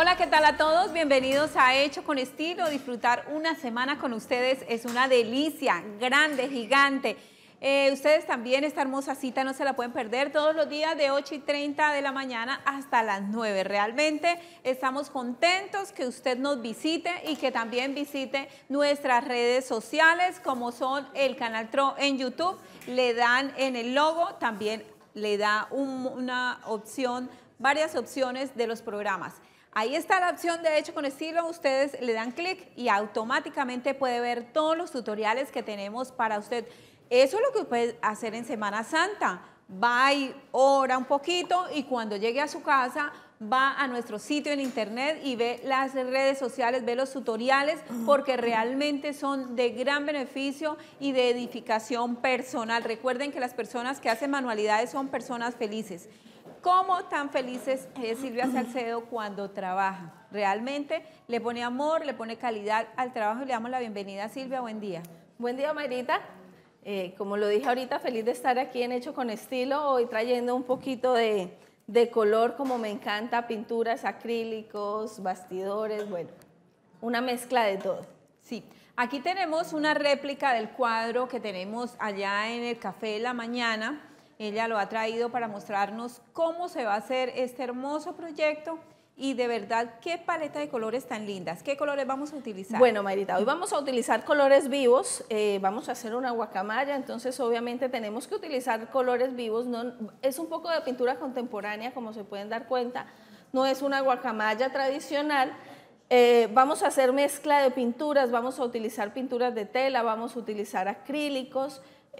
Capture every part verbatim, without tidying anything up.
Hola, ¿qué tal a todos? Bienvenidos a Hecho con Estilo. Disfrutar una semana con ustedes es una delicia, grande, gigante. Eh, ustedes también, esta hermosa cita no se la pueden perder todos los días de ocho y treinta de la mañana hasta las nueve. Realmente estamos contentos que usted nos visite y que también visite nuestras redes sociales como son el canal Tro en YouTube. Le dan en el logo, también le da un, una opción, varias opciones de los programas. Ahí está la opción de Hecho con Estilo, ustedes le dan clic y automáticamente puede ver todos los tutoriales que tenemos para usted. Eso es lo que puede hacer en Semana Santa. Va y ora un poquito y cuando llegue a su casa va a nuestro sitio en internet y ve las redes sociales, ve los tutoriales porque realmente son de gran beneficio y de edificación personal. Recuerden que las personas que hacen manualidades son personas felices. ¿Cómo tan felices es Silvia Salcedo cuando trabaja? Realmente le pone amor, le pone calidad al trabajo y le damos la bienvenida a Silvia. Buen día. Buen día, Mayrita. Eh, como lo dije ahorita, feliz de estar aquí en Hecho con Estilo, hoy trayendo un poquito de, de color como me encanta, pinturas, acrílicos, bastidores, bueno, una mezcla de todo. Sí, aquí tenemos una réplica del cuadro que tenemos allá en el Café de la Mañana. Ella lo ha traído para mostrarnos cómo se va a hacer este hermoso proyecto y de verdad qué paleta de colores tan lindas. ¿Qué colores vamos a utilizar? Bueno, Mayrita, hoy vamos a utilizar colores vivos, eh, vamos a hacer una guacamaya, entonces obviamente tenemos que utilizar colores vivos. No, es un poco de pintura contemporánea, como se pueden dar cuenta, no es una guacamaya tradicional. Eh, vamos a hacer mezcla de pinturas, vamos a utilizar pinturas de tela, vamos a utilizar acrílicos,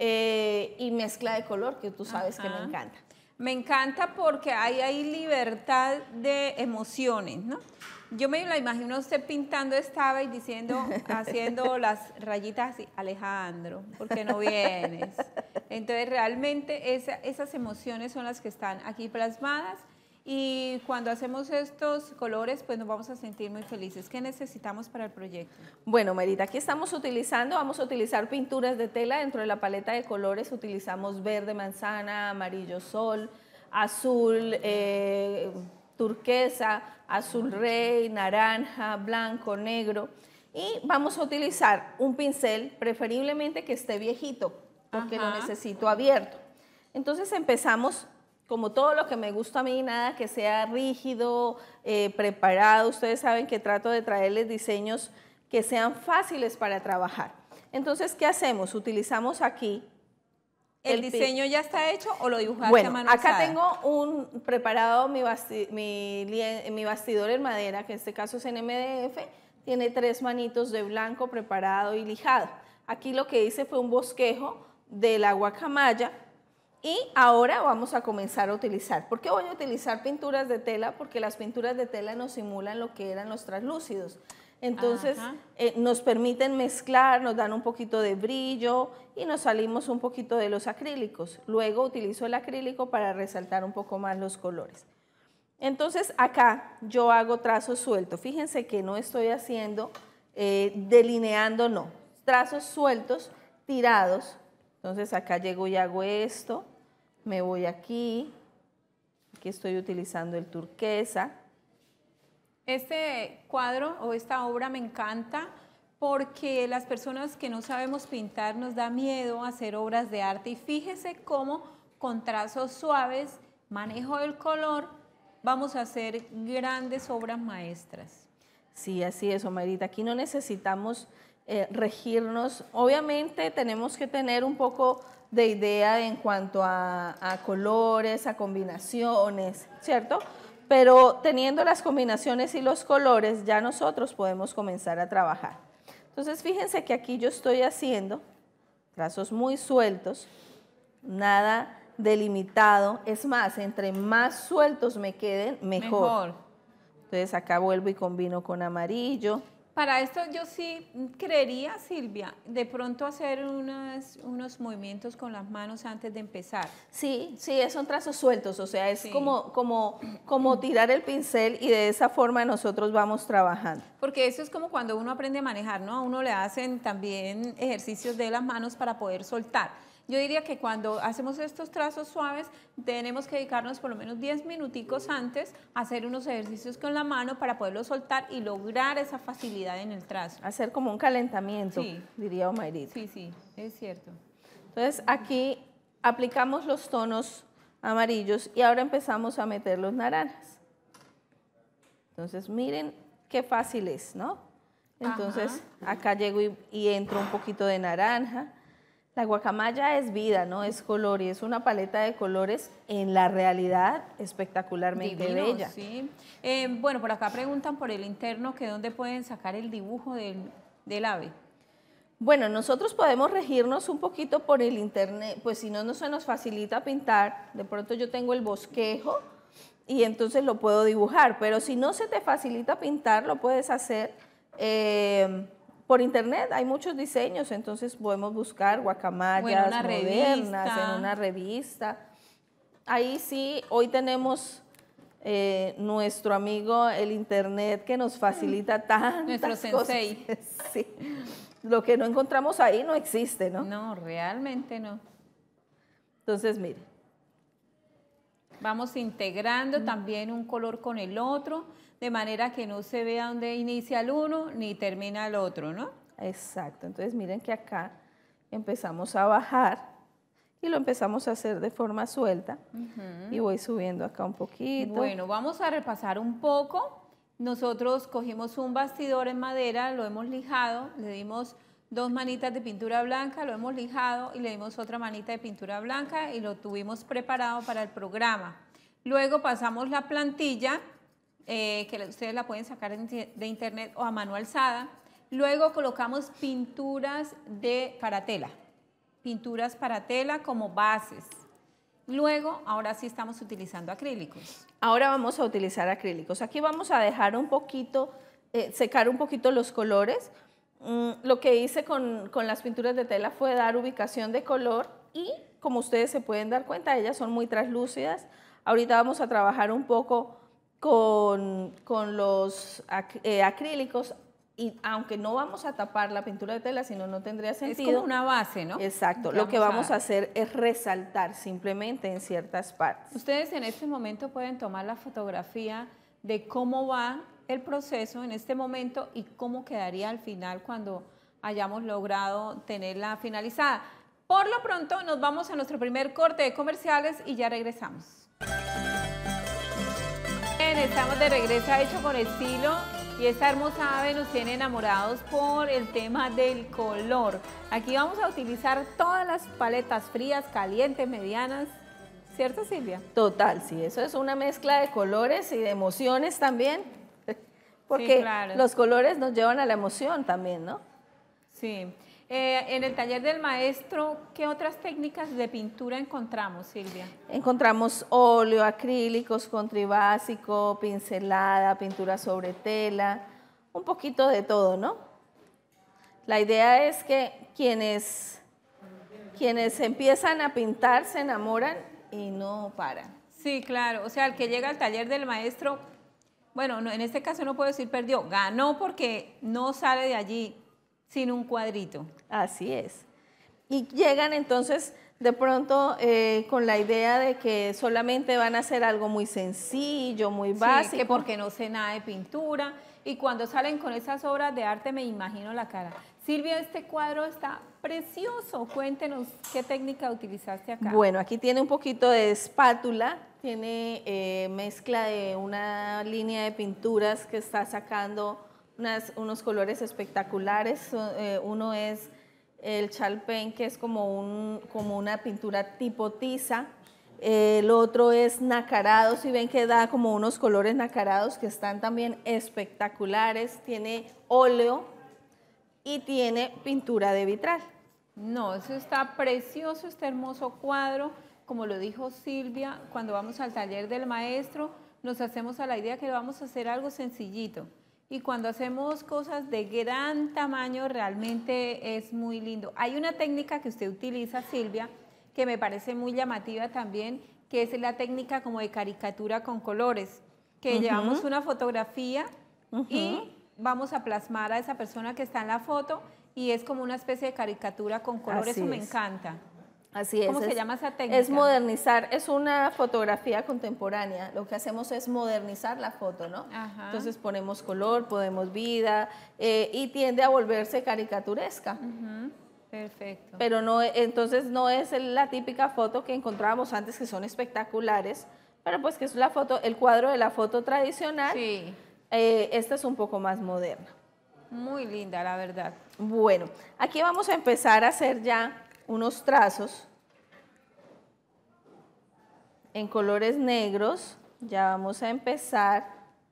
Eh, y mezcla de color, que tú sabes Ajá. que me encanta. Me encanta porque hay ahí libertad de emociones, ¿no? Yo me la imagino usted pintando esta y diciendo, haciendo las rayitas así, Alejandro, ¿por qué no vienes? Entonces realmente esa, esas emociones son las que están aquí plasmadas. Y cuando hacemos estos colores, pues nos vamos a sentir muy felices. ¿Qué necesitamos para el proyecto? Bueno, Mayrita, aquí estamos utilizando, vamos a utilizar pinturas de tela. Dentro de la paleta de colores utilizamos verde manzana, amarillo sol, azul, eh, turquesa, azul rey, naranja, blanco, negro. Y vamos a utilizar un pincel, preferiblemente que esté viejito, porque Ajá. lo necesito abierto. Entonces empezamos... Como todo lo que me gusta a mí, nada que sea rígido, eh, preparado. Ustedes saben que trato de traerles diseños que sean fáciles para trabajar. Entonces, ¿qué hacemos? Utilizamos aquí. ¿El, ¿El diseño ya está hecho o lo dibujaste bueno, a mano acá alzada? tengo un preparado mi, basti, mi, mi bastidor en madera, que en este caso es en M D F. Tiene tres manitos de blanco preparado y lijado. Aquí lo que hice fue un bosquejo de la guacamaya. Y ahora vamos a comenzar a utilizar. ¿Por qué voy a utilizar pinturas de tela? Porque las pinturas de tela nos simulan lo que eran los translúcidos. Entonces eh, nos permiten mezclar, nos dan un poquito de brillo y nos salimos un poquito de los acrílicos. Luego utilizo el acrílico para resaltar un poco más los colores. Entonces acá yo hago trazos sueltos. Fíjense que no estoy haciendo eh, delineando, no. Trazos sueltos, tirados. Entonces acá llego y hago esto. Me voy aquí, aquí estoy utilizando el turquesa. Este cuadro o esta obra me encanta porque las personas que no sabemos pintar nos da miedo hacer obras de arte y fíjese cómo con trazos suaves, manejo del color, vamos a hacer grandes obras maestras. Sí, así es, Omarita. Aquí no necesitamos eh, regirnos. Obviamente tenemos que tener un poco de idea en cuanto a, a colores, a combinaciones, ¿cierto? Pero teniendo las combinaciones y los colores, ya nosotros podemos comenzar a trabajar. Entonces, fíjense que aquí yo estoy haciendo trazos muy sueltos, nada delimitado. Es más, entre más sueltos me queden, mejor. mejor. Entonces, acá vuelvo y combino con amarillo. Para esto yo sí creería, Silvia, de pronto hacer unas, unos movimientos con las manos antes de empezar. Sí, sí, son trazos sueltos, o sea, es sí. como, como, como tirar el pincel y de esa forma nosotros vamos trabajando. Porque eso es como cuando uno aprende a manejar, ¿no? A uno le hacen también ejercicios de las manos para poder soltar. Yo diría que cuando hacemos estos trazos suaves, tenemos que dedicarnos por lo menos diez minuticos antes a hacer unos ejercicios con la mano para poderlo soltar y lograr esa facilidad en el trazo. Hacer como un calentamiento, Sí. diría Omairita. Sí, sí, es cierto. Entonces aquí aplicamos los tonos amarillos y ahora empezamos a meter los naranjas. Entonces miren qué fácil es, ¿no? Entonces Ajá. acá llego y, y entro un poquito de naranja. La guacamaya es vida, ¿no? Es color y es una paleta de colores en la realidad espectacularmente Divino, bella. Sí. Eh, bueno, por acá preguntan por el interno que dónde pueden sacar el dibujo del, del ave. Bueno, nosotros podemos regirnos un poquito por el internet, pues si no, no se nos facilita pintar. De pronto yo tengo el bosquejo y entonces lo puedo dibujar, pero si no se te facilita pintar, lo puedes hacer eh, por internet. Hay muchos diseños, entonces podemos buscar guacamayas bueno, una modernas revista. en una revista. Ahí sí, hoy tenemos eh, nuestro amigo el internet que nos facilita tantas Nuestro sensei. cosas. Sí. Lo que no encontramos ahí no existe, ¿no? No, realmente no. Entonces, mire. Vamos integrando mm. también un color con el otro, de manera que no se vea dónde inicia el uno ni termina el otro, ¿no? Exacto. Entonces, miren que acá empezamos a bajar y lo empezamos a hacer de forma suelta. Uh-huh. Y voy subiendo acá un poquito. Bueno, vamos a repasar un poco. Nosotros cogimos un bastidor en madera, lo hemos lijado, le dimos dos manitas de pintura blanca, lo hemos lijado y le dimos otra manita de pintura blanca y lo tuvimos preparado para el programa. Luego pasamos la plantilla, eh, que ustedes la pueden sacar de internet o a mano alzada. Luego colocamos pinturas de, para tela, pinturas para tela como bases. Luego, ahora sí estamos utilizando acrílicos. Ahora vamos a utilizar acrílicos. Aquí vamos a dejar un poquito, eh, secar un poquito los colores. Mm, lo que hice con, con las pinturas de tela fue dar ubicación de color y, como ustedes se pueden dar cuenta, ellas son muy translúcidas. Ahorita vamos a trabajar un poco con, con los ac eh, acrílicos. Y aunque no vamos a tapar la pintura de tela, sino no tendría sentido. Es como una base, ¿no? Exacto. Lo que vamos a hacer es resaltar simplemente en ciertas partes. Ustedes en este momento pueden tomar la fotografía de cómo va el proceso en este momento y cómo quedaría al final cuando hayamos logrado tenerla finalizada. Por lo pronto nos vamos a nuestro primer corte de comerciales y ya regresamos. Bien, estamos de regreso a Hecho con Estilo. Y esta hermosa ave nos tiene enamorados por el tema del color. Aquí vamos a utilizar todas las paletas frías, calientes, medianas. ¿Cierto, Silvia? Total, sí. Eso es una mezcla de colores y de emociones también. Porque sí, claro, los colores nos llevan a la emoción también, ¿no? Sí. Eh, en el taller del maestro, ¿qué otras técnicas de pintura encontramos, Silvia? Encontramos óleo, acrílicos, contribásico, pincelada, pintura sobre tela, un poquito de todo, ¿no? La idea es que quienes, quienes empiezan a pintar se enamoran y no paran. Sí, claro. O sea, el que llega al taller del maestro, bueno, no, en este caso no puedo decir perdió, ganó porque no sale de allí sin un cuadrito. Así es. Y llegan entonces de pronto eh, con la idea de que solamente van a hacer algo muy sencillo, muy básico. Sí, que porque no sé nada de pintura. Y cuando salen con esas obras de arte me imagino la cara. Silvia, este cuadro está precioso. Cuéntenos qué técnica utilizaste acá. Bueno, aquí tiene un poquito de espátula, tiene eh, mezcla de una línea de pinturas que está sacando Unas, unos colores espectaculares. Eh, uno es el chalpen, que es como, un, como una pintura tipo tiza. Eh, el otro es nacarado, si ven que da como unos colores nacarados que están también espectaculares. Tiene óleo y tiene pintura de vitral. No, eso está precioso, este hermoso cuadro. Como lo dijo Silvia, cuando vamos al taller del maestro, nos hacemos a la idea que vamos a hacer algo sencillito. Y cuando hacemos cosas de gran tamaño, realmente es muy lindo. Hay una técnica que usted utiliza, Silvia, que me parece muy llamativa también, que es la técnica como de caricatura con colores, que uh-huh. llevamos una fotografía uh-huh. y vamos a plasmar a esa persona que está en la foto y es como una especie de caricatura con colores. Eso me encanta. Así es. ¿Cómo se es, llama esa técnica? Es modernizar, es una fotografía contemporánea. Lo que hacemos es modernizar la foto, ¿no? Ajá. Entonces ponemos color, ponemos vida eh, y tiende a volverse caricaturesca. Uh-huh. Perfecto. Pero no, entonces no es la típica foto que encontrábamos antes, que son espectaculares, pero pues que es la foto, el cuadro de la foto tradicional. Sí. Eh, esta es un poco más moderna. Muy linda, la verdad. Bueno, aquí vamos a empezar a hacer ya unos trazos en colores negros. Ya vamos a empezar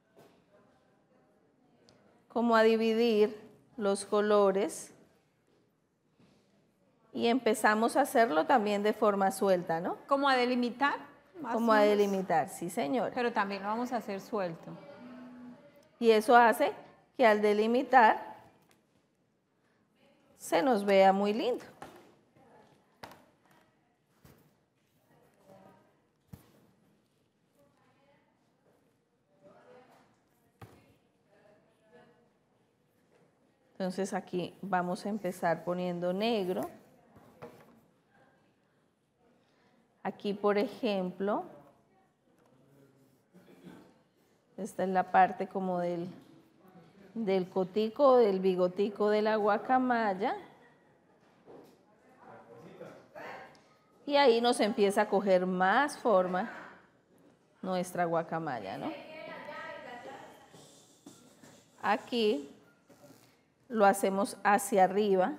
como a dividir los colores y empezamos a hacerlo también de forma suelta, ¿no? ¿Como a delimitar? Como a delimitar, sí señora. Pero también lo vamos a hacer suelto. Y eso hace que al delimitar se nos vea muy lindo. Entonces aquí vamos a empezar poniendo negro. Aquí, por ejemplo, esta es la parte como del, del cotico, del bigotico de la guacamaya. Y ahí nos empieza a coger más forma nuestra guacamaya, ¿no? Aquí lo hacemos hacia arriba.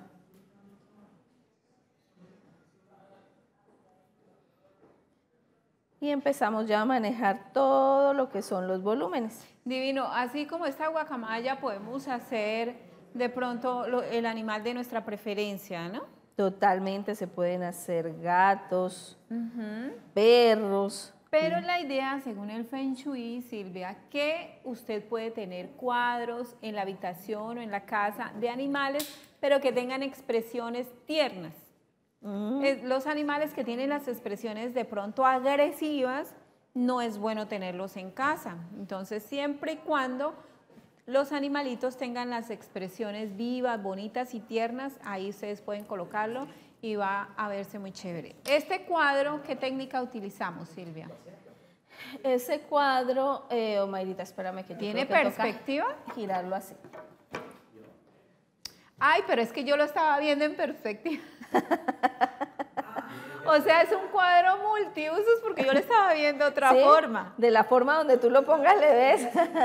Y empezamos ya a manejar todo lo que son los volúmenes. Divino, así como esta guacamaya podemos hacer de pronto lo, el animal de nuestra preferencia, ¿no? Totalmente, se pueden hacer gatos, Uh-huh. perros. Pero la idea, según el Feng Shui, Silvia, que usted puede tener cuadros en la habitación o en la casa de animales, pero que tengan expresiones tiernas. Mm. Eh, Los animales que tienen las expresiones de pronto agresivas, no es bueno tenerlos en casa. Entonces, siempre y cuando los animalitos tengan las expresiones vivas, bonitas y tiernas, ahí ustedes pueden colocarlo y va a verse muy chévere. Este cuadro, ¿qué técnica utilizamos, Silvia? Ese cuadro, eh, Omairita, espérame que yo ¿Tiene creo que toca perspectiva? girarlo así. Ay, pero es que yo lo estaba viendo en perspectiva. O sea, es un cuadro multiusos porque yo lo estaba viendo de otra ¿Sí? forma. De la forma donde tú lo pongas le ves.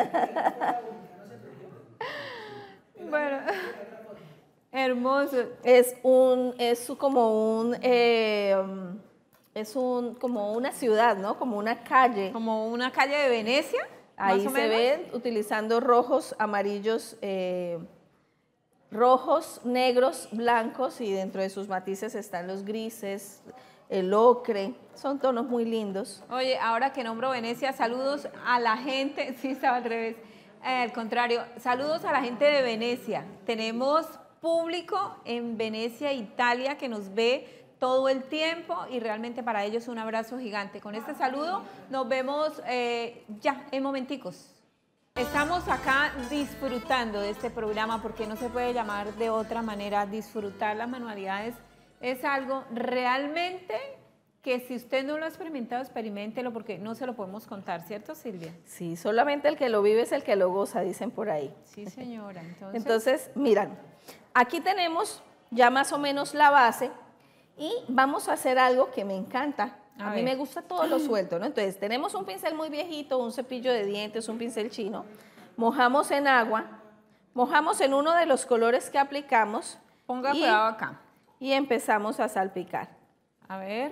Bueno, hermoso. Es un, es como un, eh, es un, como una ciudad, ¿no? Como una calle. Como una calle de Venecia. Ahí más o se menos. ven utilizando rojos, amarillos, eh, rojos, negros, blancos, y dentro de sus matices están los grises, el ocre. Son tonos muy lindos. Oye, ahora que nombro Venecia, saludos a la gente, sí estaba al revés, eh, al contrario, saludos a la gente de Venecia. Tenemos público en Venecia, Italia, que nos ve todo el tiempo y realmente para ellos un abrazo gigante. Con este saludo nos vemos eh, ya en momenticos. Estamos acá disfrutando de este programa porque no se puede llamar de otra manera. Disfrutar las manualidades es algo realmente que si usted no lo ha experimentado, experiméntelo porque no se lo podemos contar, ¿cierto, Silvia? Sí, solamente el que lo vive es el que lo goza, dicen por ahí. Sí, señora. Entonces, Entonces, miran, aquí tenemos ya más o menos la base y vamos a hacer algo que me encanta. A, A mí ver. me gusta todo lo suelto, ¿no? Entonces, tenemos un pincel muy viejito, un cepillo de dientes, un pincel chino, mojamos en agua, mojamos en uno de los colores que aplicamos ponga y, cuidado acá. y empezamos a salpicar. A ver.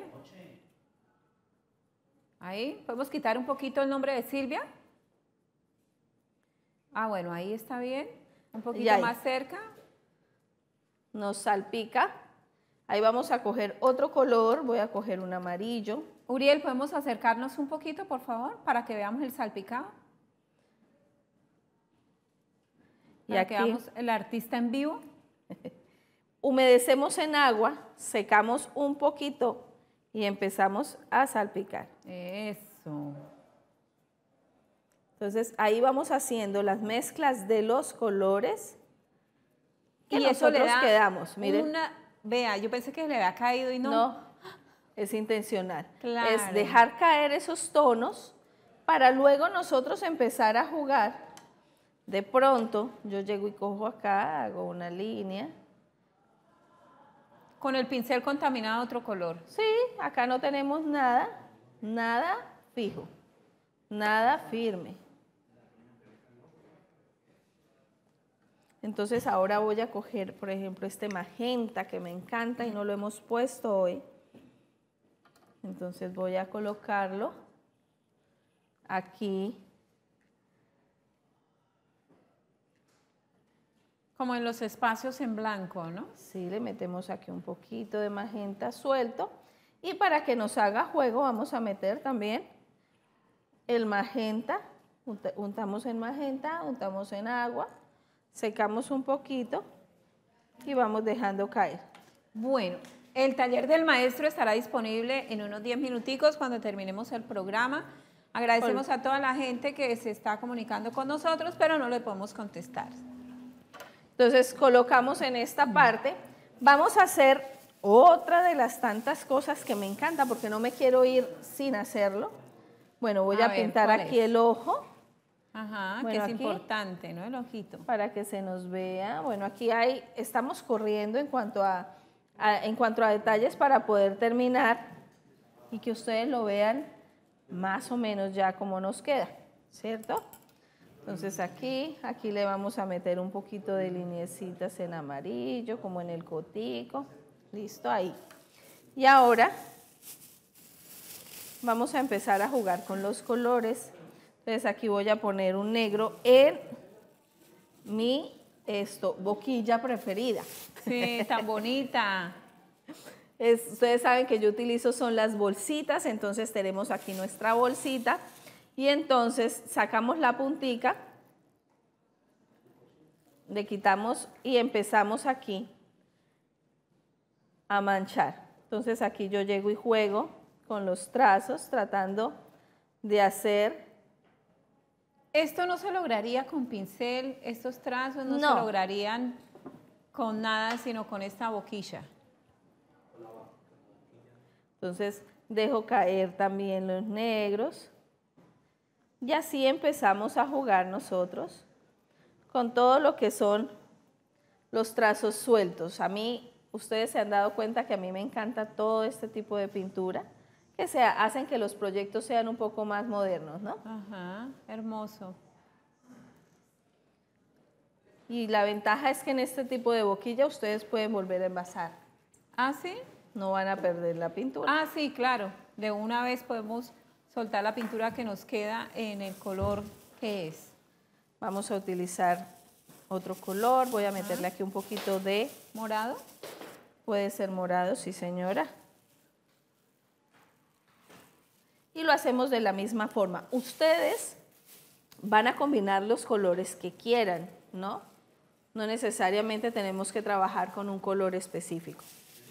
Ahí, ¿podemos quitar un poquito el nombre de Silvia? Ah, bueno, ahí está bien. Un poquito ahí. más cerca. Nos salpica. Ahí vamos a coger otro color, voy a coger un amarillo. Uriel, ¿podemos acercarnos un poquito, por favor, para que veamos el salpicado? Y Para aquí que veamos el artista en vivo. humedecemos en agua, secamos un poquito y empezamos a salpicar. Eso. Entonces ahí vamos haciendo las mezclas de los colores que Y eso le nosotros da quedamos. Miren, una... Vea, yo pensé que le había caído y no. no, es intencional. Claro. Es dejar caer esos tonos para luego nosotros empezar a jugar. De pronto, yo llego y cojo acá, hago una línea. Con el pincel contaminado otro color. Sí, acá no tenemos nada, nada fijo, nada firme. Entonces ahora voy a coger, por ejemplo, este magenta que me encanta y no lo hemos puesto hoy. Entonces voy a colocarlo aquí. Como en los espacios en blanco, ¿no? Sí, le metemos aquí un poquito de magenta suelto. Y para que nos haga juego vamos a meter también el magenta. Untamos en magenta, untamos en agua, secamos un poquito y vamos dejando caer. Bueno, el taller del maestro estará disponible en unos diez minuticos cuando terminemos el programa. Agradecemos a toda la gente que se está comunicando con nosotros, pero no le podemos contestar. Entonces colocamos en esta parte, vamos a hacer otra de las tantas cosas que me encanta porque no me quiero ir sin hacerlo. Bueno, voy a, a ver, pintar aquí es? el ojo. Ajá, bueno, que es aquí, importante, ¿no? El ojito. Para que se nos vea. Bueno, aquí hay, estamos corriendo en cuanto a, a, en cuanto a detalles para poder terminar y que ustedes lo vean más o menos ya como nos queda, ¿cierto? Entonces aquí, aquí le vamos a meter un poquito de lineecitas en amarillo, como en el cotico. Listo, ahí. Y ahora vamos a empezar a jugar con los colores. Entonces aquí voy a poner un negro en mi esto, boquilla preferida. Sí, tan bonita. Es, ustedes saben que yo utilizo son las bolsitas, entonces tenemos aquí nuestra bolsita. Y entonces sacamos la puntica, le quitamos y empezamos aquí a manchar. Entonces aquí yo llego y juego con los trazos tratando de hacer. Esto no se lograría con pincel, estos trazos no, no. se lograrían con nada sino con esta boquilla. Entonces dejo caer también los negros. Y así empezamos a jugar nosotros con todo lo que son los trazos sueltos. A mí, ustedes se han dado cuenta que a mí me encanta todo este tipo de pintura, que se hacen que los proyectos sean un poco más modernos, ¿no? Ajá, hermoso. Y la ventaja es que en este tipo de boquilla ustedes pueden volver a envasar. ¿Ah, sí? No van a perder la pintura. Ah, sí, claro. De una vez podemos soltar la pintura que nos queda en el color que es. Vamos a utilizar otro color. Voy a meterle aquí un poquito de... ¿Morado? Puede ser morado, sí señora. Y lo hacemos de la misma forma. Ustedes van a combinar los colores que quieran, ¿no? No necesariamente tenemos que trabajar con un color específico.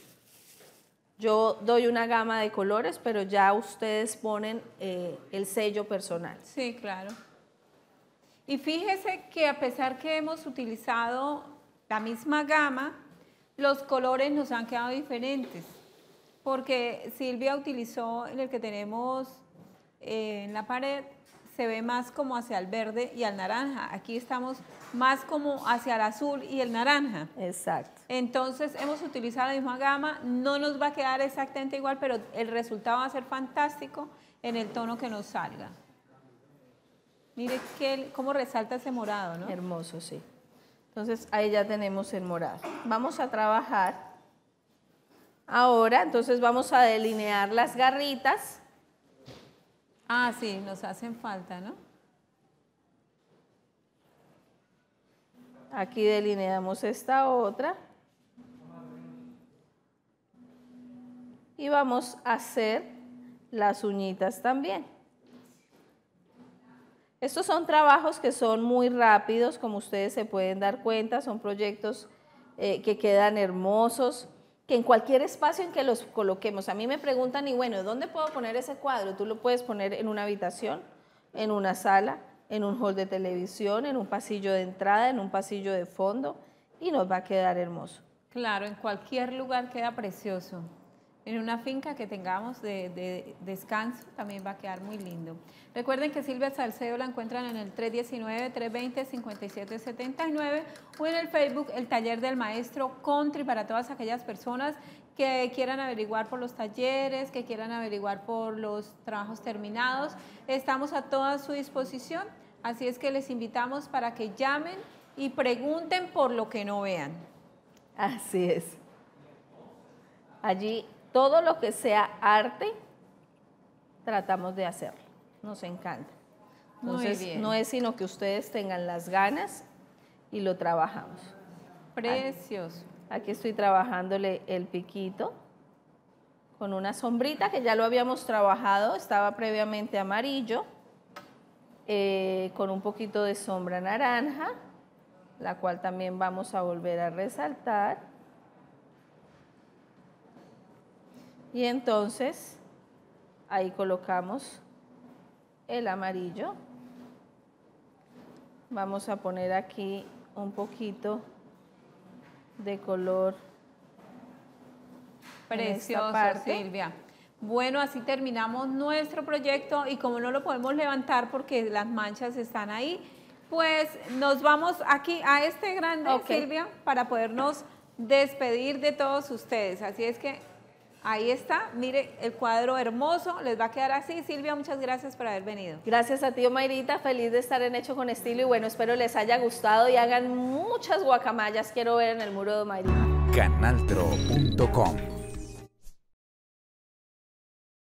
Yo doy una gama de colores, pero ya ustedes ponen eh, el sello personal. Sí, claro. Y fíjese que a pesar que hemos utilizado la misma gama, los colores nos han quedado diferentes. Porque Silvia utilizó el que tenemos eh, en la pared, se ve más como hacia el verde y al naranja. Aquí estamos más como hacia el azul y el naranja. Exacto. Entonces hemos utilizado la misma gama, no nos va a quedar exactamente igual, pero el resultado va a ser fantástico en el tono que nos salga. Mire que, cómo resalta ese morado, ¿no? Hermoso, sí. Entonces ahí ya tenemos el morado. Vamos a trabajar ahora, entonces vamos a delinear las garritas. Ah, sí, nos hacen falta, ¿no? Aquí delineamos esta otra. Y vamos a hacer las uñitas también. Estos son trabajos que son muy rápidos, como ustedes se pueden dar cuenta, son proyectos eh, que quedan hermosos, que en cualquier espacio en que los coloquemos. A mí me preguntan, y bueno, ¿dónde puedo poner ese cuadro? Tú lo puedes poner en una habitación, en una sala, en un hall de televisión, en un pasillo de entrada, en un pasillo de fondo, y nos va a quedar hermoso. Claro, en cualquier lugar queda precioso. En una finca que tengamos de, de descanso también va a quedar muy lindo. Recuerden que Silvia Salcedo la encuentran en el tres uno nueve, tres dos cero, cinco siete siete nueve o en el Facebook El Taller del Maestro Country para todas aquellas personas que quieran averiguar por los talleres, que quieran averiguar por los trabajos terminados. Estamos a toda su disposición, así es que les invitamos para que llamen y pregunten por lo que no vean. Así es. Allí todo lo que sea arte, tratamos de hacerlo. Nos encanta. Entonces, Muy bien. No es sino que ustedes tengan las ganas y lo trabajamos. Precioso. Aquí estoy trabajándole el piquito con una sombrita que ya lo habíamos trabajado, estaba previamente amarillo, eh, con un poquito de sombra naranja, la cual también vamos a volver a resaltar. Y entonces ahí colocamos el amarillo. Vamos a poner aquí un poquito de color. Precioso, Silvia. Bueno, así terminamos nuestro proyecto y como no lo podemos levantar porque las manchas están ahí, pues nos vamos aquí a este grande, okay, Silvia, para podernos despedir de todos ustedes. Así es que ahí está, mire el cuadro hermoso, les va a quedar así. Silvia, muchas gracias por haber venido. Gracias a ti, Omairita, feliz de estar en Hecho con Estilo y bueno, espero les haya gustado y hagan muchas guacamayas, quiero ver en el muro de Omairita. canaltro punto com